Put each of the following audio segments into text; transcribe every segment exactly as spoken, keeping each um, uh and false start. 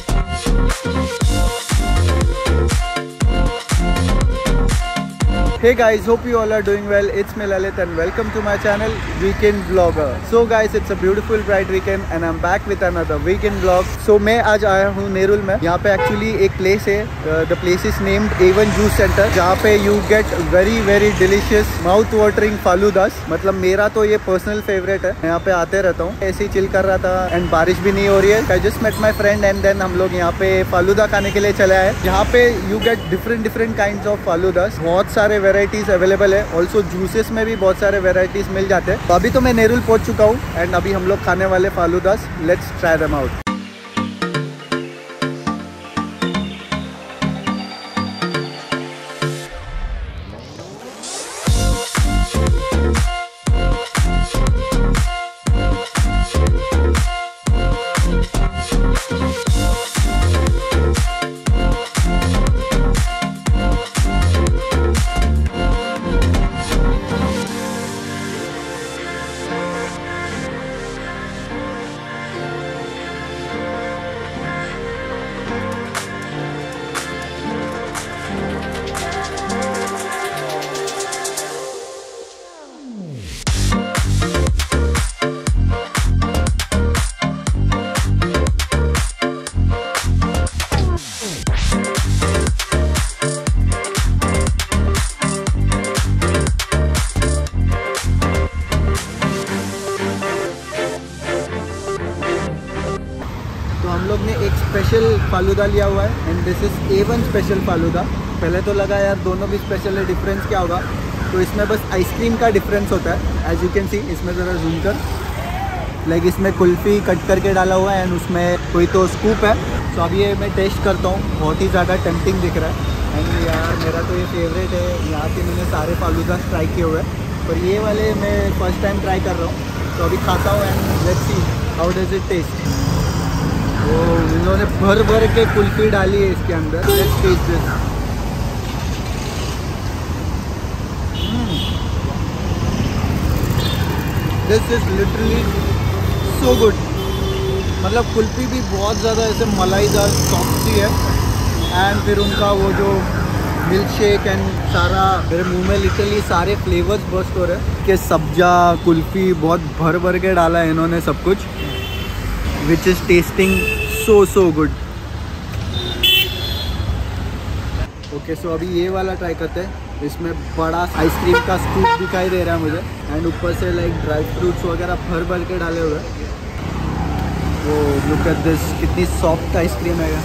Hey guys, hope you all are doing well. It's me Lalit and welcome to my channel Weekend Vlogger. So guys, it's a beautiful bright weekend and I'm back with another weekend vlog. So मैं आज आया हूँ नेरुल में. यहाँ पे actually एक place है. uh, The place is named A one Juice Center. जहाँ पे you get very very delicious mouth watering faludas. मतलब मेरा तो ये personal favorite है. यहाँ पे आते रहता हूँ. ऐसे ही chill कर रहा था and बारिश भी नहीं हो रही है. I just met my friend and then हम लोग यहाँ पे फालूदा खाने के लिए चले आए. यहाँ पे you get different different kinds of faludas. बहुत सारे वेराइटीज अवेलेबल है. ऑल्सो जूसेस में भी बहुत सारे वेराइटीज मिल जाते हैं. तो अभी तो मैं नेरुल पहुंच चुका हूँ एंड अभी हम लोग खाने वाले faloodas. Let's try them out. हम लोग ने एक स्पेशल फालूदा लिया हुआ है and this is a one special falooda. पहले तो लगा यार दोनों भी स्पेशल है, डिफरेंस क्या होगा. तो इसमें बस आइसक्रीम का डिफरेंस होता है. एज यू कैन सी इसमें ज़रा जूम कर, लाइक इसमें कुल्फ़ी कट करके डाला हुआ है एंड उसमें कोई तो स्कूप है. तो अभी ये मैं टेस्ट करता हूँ. बहुत ही ज़्यादा टेम्पटिंग दिख रहा है एंड यार मेरा तो ये फेवरेट है. यहाँ के मैंने सारे फालूदा ट्राई किए हुए हैं पर ये वाले मैं फर्स्ट टाइम ट्राई कर रहा हूँ. तो अभी खाता हूँ and let's see how does it taste. वो इन्होंने भर भर के कुल्फी डाली है इसके अंदर. Let's taste this. This is literally so good. मतलब कुल्फी भी बहुत ज़्यादा ऐसे मलाईदार सॉफ्ट सी है एंड फिर उनका वो जो मिल्क शेक एंड सारा मेरे मुंह में लिटरली सारे फ्लेवर्स बस्ट हो रहे हैं. कि सब्जा कुल्फी बहुत भर भर के डाला है इन्होंने सब कुछ, which is tasting so so good. Okay so अभी ये वाला ट्राई करते हैं. इसमें बड़ा आइसक्रीम का स्कूप दिखाई दे रहा है मुझे एंड ऊपर से लाइक ड्राई फ्रूट्स वगैरह भर भर के डाले हुए. वो लुक एट दिस, कितनी सॉफ्ट आइसक्रीम है.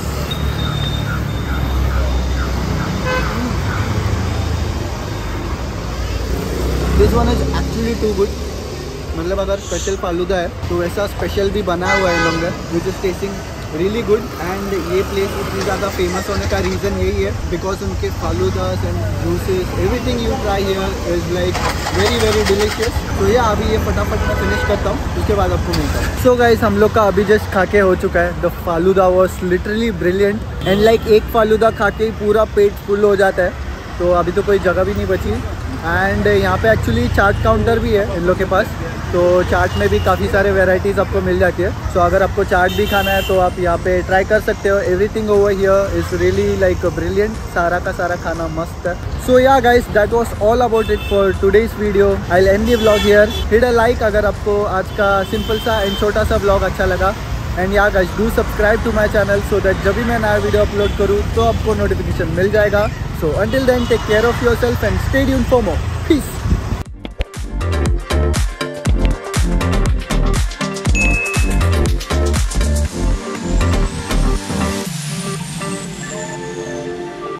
This one is actually too good. मतलब अगर स्पेशल फालूदा है तो वैसा स्पेशल भी बनाया हुआ है इन लोगों ने, which is tasting really good. And ये प्लेस इतनी ज़्यादा फेमस होने का रीज़न यही है बिकॉज उनके faloodas and juices everything you try here is like very very delicious. तो ये अभी ये फटाफट मैं फिनिश करता हूँ, उसके बाद आपको मिलता हूँ. सो गाइस हम लोग का अभी जस्ट खा के हो चुका है. The falooda was literally brilliant and like एक फालूदा खा के पूरा पेट फुल हो जाता है. तो अभी तो कोई जगह भी नहीं बची एंड यहाँ पे एक्चुअली चाट काउंटर भी है इन लोग के पास. तो चाट में भी काफ़ी सारे वेराइटीज़ आपको मिल जाती है. सो so, अगर आपको चाट भी खाना है तो आप यहाँ पे ट्राई कर सकते हो. Everything over here is really like brilliant. सारा का सारा खाना मस्त है. So yeah guys that was all about it for today's video. I will end the vlog here. Hit a like अगर आपको आज का सिंपल सा एंड छोटा सा व्लॉग अच्छा लगा. And yeah guys do subscribe to my channel so that जब भी मैं नया वीडियो अपलोड करूँ तो आपको नोटिफिकेशन मिल जाएगा. So until then take care of yourself and stay tuned for more. Piece.